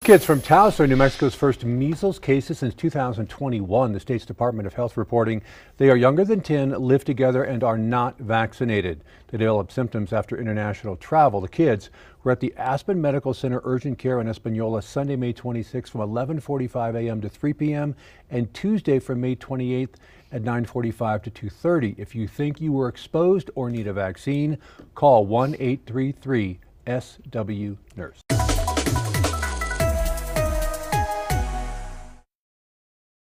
Kids from Taos are New Mexico's first measles cases since 2021. The state's Department of Health reporting they are younger than 10, live together, and are not vaccinated. They developed symptoms after international travel. The kids were at the Aspen Medical Center Urgent Care in Espanola Sunday, May 26 from 11:45 a.m. to 3 p.m. and Tuesday from May 28th at 9:45 to 2:30. If you think you were exposed or need a vaccine, call 1-833-SW-NURSE.